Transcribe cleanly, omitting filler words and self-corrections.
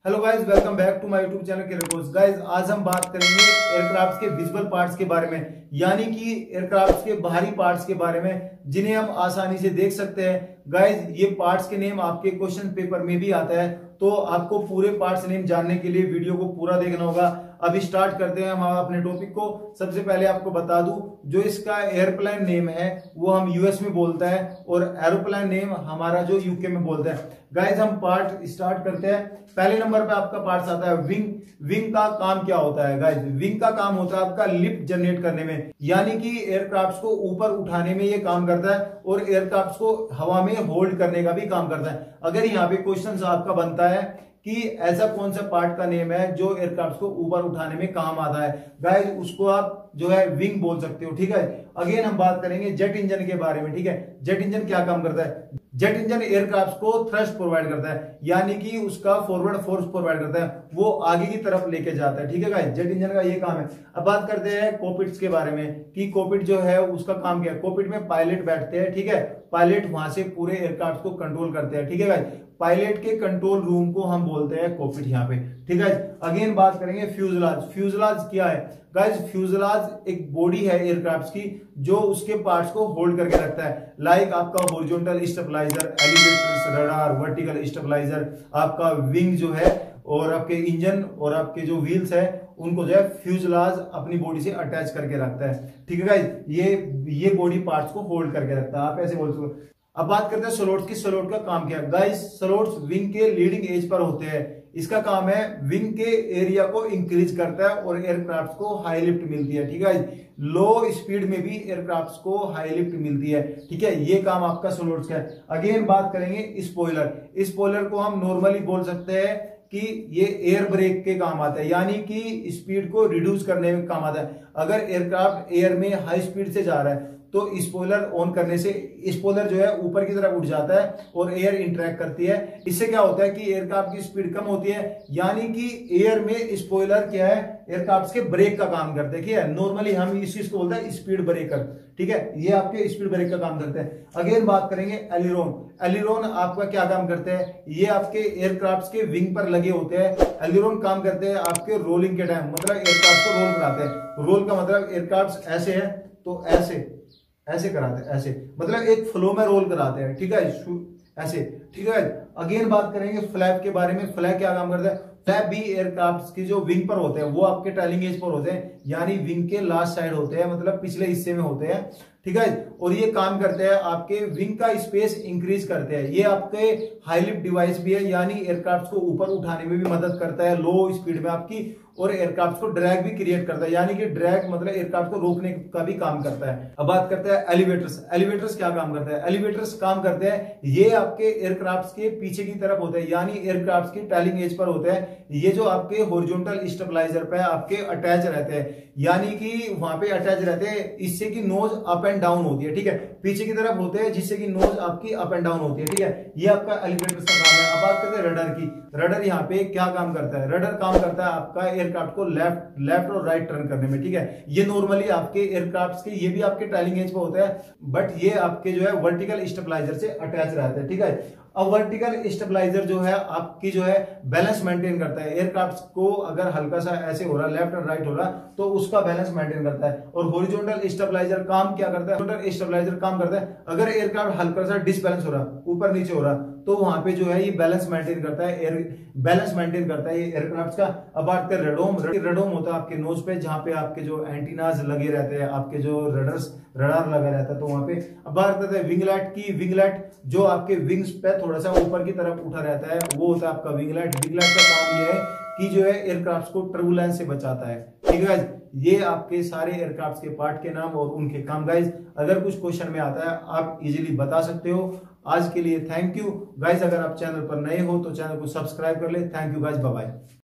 Hello guys, welcome back to my YouTube channel care guys. आज हम बात करेंगे एयरक्राफ्ट के विजुअल पार्ट्स के बारे में, यानी कि एयरक्राफ्ट के बाहरी पार्ट्स के बारे में जिन्हें हम आसानी से देख सकते हैं। गाइस, ये पार्ट्स के नेम आपके क्वेश्चन पेपर में भी आता है, तो आपको पूरे पार्ट्स नेम जानने के लिए वीडियो को पूरा देखना होगा। अभी स्टार्ट करते हैं हम अपने टॉपिक को। सबसे पहले आपको बता दूं, जो इसका एयरप्लेन नेम है वो हम यूएस में बोलता है और एरोप्लेन नेम हमारा जो यूके में बोलता है। गाइस, हम पार्ट स्टार्ट करते हैं। पहले नंबर पे आपका पार्ट आता है विंग। विंग का काम क्या होता है गाइस? विंग का काम होता है आपका लिफ्ट जनरेट करने में, यानी कि एयरक्राफ्ट को ऊपर उठाने में ये काम करता है और एयरक्राफ्ट को हवा में होल्ड करने का भी काम करता है। अगर यहाँ पे क्वेश्चन आपका बनता है कि ऐसा कौन सा पार्ट का नेम है जो एयरक्राफ्ट को ऊपर उठाने में काम आता है, गाइस उसको आप जो है विंग बोल सकते हो। ठीक है, अगेन हम बात करेंगे जेट इंजन के बारे में। ठीक है, जेट इंजन क्या काम करता है? जेट इंजन एयरक्राफ्ट को थ्रस्ट प्रोवाइड करता है, यानी कि उसका फॉरवर्ड फोर्स प्रोवाइड करता है, वो आगे की तरफ लेके जाता है। ठीक है गाइस, जेट इंजन का ये काम है। अब बात करते हैं कॉकपिट्स के बारे में कि कॉकपिट जो है उसका काम क्या है। कॉकपिट में पायलट बैठते हैं। ठीक है, पायलट वहां से पूरे एयरक्राफ्ट को कंट्रोल करते हैं। ठीक है गाइस, पायलट के कंट्रोल रूम को हम बोलते हैं कॉकपिट यहाँ पे। ठीक है, अगेन बात करेंगे फ्यूजलाज। फ्यूजलाज क्या है गाइस? फ्यूजलाज एक बॉडी है एयरक्राफ्ट की जो उसके पार्ट्स को होल्ड करके रखता है। लाइक आपका horizontal stabiliser, elevators, radar, vertical stabiliser, आपका विंग जो है और आपके इंजन और आपके जो व्हील्स है उनको जो है फ्यूजलाज अपनी बॉडी से अटैच करके रखता है। ठीक है गाइस, ये बॉडी पार्ट्स को होल्ड करके रखता है, आप ऐसे बोल सकते हो। अब बात करते हैं स्लॉट्स की। स्लॉट का काम क्या है गाइस? स्लॉट्स विंग के लीडिंग एज पर होते हैं। इसका काम है विंग के एरिया को इंक्रीज करता है और एयरक्राफ्ट को हाई लिफ्ट मिलती है। ठीक है, लो स्पीड में भी एयरक्राफ्ट को हाई लिफ्ट मिलती है। ठीक है, ये काम आपका स्लॉट्स का है। अगेन बात करेंगे स्पॉइलर। स्पॉइलर को हम नॉर्मली बोल सकते हैं कि ये एयर ब्रेक के काम आता है, यानी कि स्पीड को रिड्यूस करने में काम आता है। अगर एयरक्राफ्ट एयर में हाई स्पीड से जा रहा है तो स्पॉइलर ऑन करने से स्पॉइलर जो है ऊपर की तरफ उठ जाता है और एयर इंटरेक्ट करती है। इससे क्या होता है कि एयरक्राफ्ट की स्पीड कम होती है, यानी कि एयर में स्पॉइलर क्या है, एयरक्राफ्ट के ब्रेक का काम करते हैं। ठीक है, नॉर्मली हम इस चीज को बोलते हैं स्पीड ब्रेकर। ठीक है, ये आपके स्पीड ब्रेक का काम करते हैं। अगेन बात करेंगे एलिरोन। एलिरोन आपका क्या काम करते हैं? ये आपके एयरक्राफ्ट के विंग पर लगे होते हैं। एलिरोन काम करते हैं आपके रोलिंग के टाइम, मतलब एयरक्राफ्ट को रोल कराते हैं। रोल का मतलब एयरक्राफ्ट ऐसे है तो ऐसे कराते हैं, ऐसे मतलब एक फ्लो में रोल कराते हैं। ठीक है, ऐसे। ठीक है, अगेन बात करेंगे फ्लैप के बारे में। फ्लैप क्या काम करता है? फ्लैप भी एयरक्राफ्ट की जो विंग पर होते हैं वो आपके ट्रेलिंग एज पर होते हैं, यानी विंग के लास्ट साइड होते हैं, मतलब पिछले हिस्से में होते हैं। ठीक है, और ये काम करते हैं आपके विंग का स्पेस इंक्रीज करते हैं। ये आपके हाई लिफ्ट डिवाइस भी है, यानी एयरक्राफ्ट को ऊपर उठाने में भी मदद करता है लो स्पीड में आपकी, और एयरक्राफ्ट को ड्रैग भी क्रिएट करता है, यानी कि ड्रैग मतलब एयरक्राफ्ट को रोकने का भी काम करता है। अब बात करते हैं एलिवेटर्स। एलिवेटर्स क्या काम करते हैं? एलिवेटर्स काम करते हैं, ये आपके एयरक्राफ्ट के पीछे की तरफ होते हैं, यानी एयरक्राफ्ट की ट्रेलिंग एज पर होते हैं। ये जो आपके हॉरिजॉन्टल स्टेबलाइजर पे आपके अटैच रहते हैं, यानी कि वहां पे अटैच रहते हैं, इससे कि नोज अप एंड डाउन होती है। ठीक है, पीछे की तरफ होते हैं जिससे कि नोज आपकी अप एंड डाउन होती है। ठीक है, ये आपका एलिवेटर्स का काम है। अब बात करते हैं रडर की। रडर यहाँ पे क्या काम करता है? रडर काम करता है आपका एयरक्राफ्ट को लेफ्ट और राइट टर्न करने में। ठीक है, ये नॉर्मली आपके एयरक्राफ्ट के ये भी आपके ट्रेलिंग एज पे होता है, बट ये आपके जो है वर्टिकल स्टेबलाइजर से अटैच रहता है। ठीक है, अब वर्टिकल स्टेबलाइजर जो है आपकी जो है बैलेंस मेंटेन करता है। एयरक्राफ्ट को अगर हल्का सा ऐसे हो रहा, लेफ्ट और राइट हो रहा, तो उसका बैलेंस मेंटेन करता है। और हॉरिजॉन्टल स्टेबलाइजर काम क्या करता है? हॉरिजॉन्टल स्टेबलाइजर काम करता है अगर एयरक्राफ्ट हल्का सा डिसबैलेंस हो रहा, ऊपर नीचे हो रहा, तो वहां पे जो है ये बैलेंस मेंटेन करता है, बैलेंस मेंटेन करता है ये एयरक्राफ्ट का। अब बात करें रडोम। रडोम होता है आपके नोज पे, जहां पे आपके जो एंटीनाज लगे रहते हैं, आपके जो रडार लगा रहता है, तो वहां पे। अब बात करते हैं विंगलेट की। विंगलेट जो आपके विंग्स पे थोड़ा सा ऊपर की तरफ उठा रहता है, वो होता है आपका विंगलेट। विंगलेट का काम ये है कि जो है एयरक्राफ्ट को टर्बुलेंस से बचाता है। ठीक है गाइस, ये आपके सारे एयरक्राफ्ट के पार्ट के नाम और उनके काम। गाइस, अगर कुछ क्वेश्चन में आता है आप इजीली बता सकते हो। आज के लिए थैंक यू गाइस। अगर आप चैनल पर नए हो तो चैनल को सब्सक्राइब कर ले। Thank you guys, bye bye.